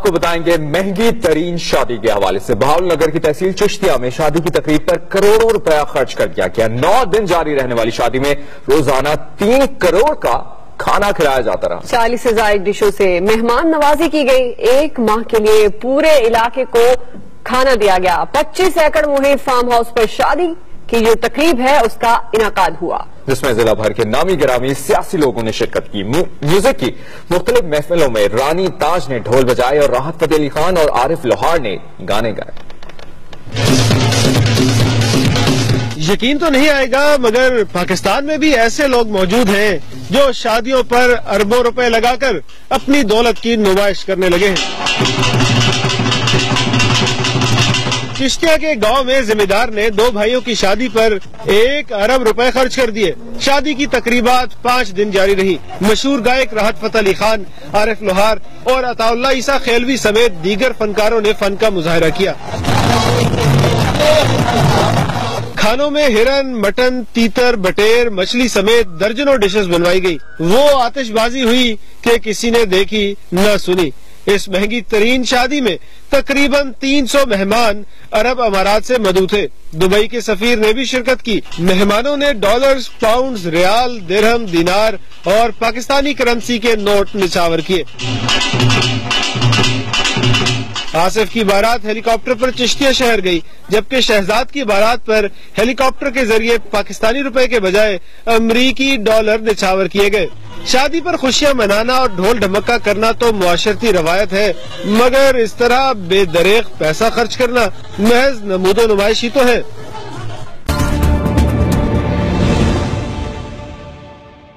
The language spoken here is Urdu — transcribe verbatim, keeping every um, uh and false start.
کو بتائیں گے مہنگی ترین شادی کے حوالے سے۔ بہاول نگر کی تحصیل چشتیہ میں شادی کی تقریب پر کروڑوں روپیہ خرچ کر دیا گیا۔ نو دن جاری رہنے والی شادی میں روزانہ تین کروڑ کا کھانا کھلایا جاتا رہا۔ چالیس سے زائد ڈشوں سے مہمان نوازی کی گئی۔ ایک ماہ کے لیے پورے علاقے کو کھانا دیا گیا۔ پچیس ایکڑ محیط فارم ہاؤس پر شادی کی جو تقریب ہے اس کا انعقاد ہوا، جس میں ضلع بھر کے نامی گرامی سیاسی لوگوں نے شرکت کی۔ میوزک کی مختلف محفلوں میں رانی تاج نے ڈھول بجائے اور راحت فتح علی خان اور عارف لوہار نے گانے گائے۔ یقین تو نہیں آئے گا مگر پاکستان میں بھی ایسے لوگ موجود ہیں جو شادیوں پر اربوں روپے لگا کر اپنی دولت کی نمائش کرنے لگے ہیں۔ چشتیہ کے گاؤں میں ذمہ دار نے دو بھائیوں کی شادی پر ایک ارب روپے خرچ کر دیے۔ شادی کی تقریبات پانچ دن جاری رہی۔ مشہور گائک راحت فتح علی خان، عارف لوہار اور عطا اللہ عیسیٰ خیلوی سمیت دیگر فنکاروں نے فن کا مظاہرہ کیا۔ کھانوں میں ہرن، مٹن، تیتر، بٹیر، مچھلی سمیت درجنوں ڈشز بنوائی گئی۔ وہ آتش بازی ہوئی کہ کسی نے دیکھی نہ سنی۔ اس مہنگی ترین شادی میں تقریباً تین سو مہمان عرب امارات سے مدعو تھے۔ دبئی کے سفیر نے بھی شرکت کی۔ مہمانوں نے ڈالرز، پاؤنڈز، ریال، درہم، دینار اور پاکستانی کرنسی کے نوٹ نچھاور کیے۔ آصف کی بارات ہیلی کاپٹر پر چشتیہ شہر گئی، جبکہ شہزاد کی بارات پر ہیلی کاپٹر کے ذریعے پاکستانی روپے کے بجائے امریکی ڈالر نچھاور کیے گئے۔ شادی پر خوشیاں منانا اور ڈھول ڈھمکا کرنا تو معاشرتی روایت ہے، مگر اس طرح بے دریغ پیسہ خرچ کرنا محض نمود و نمائش ہی تو ہے۔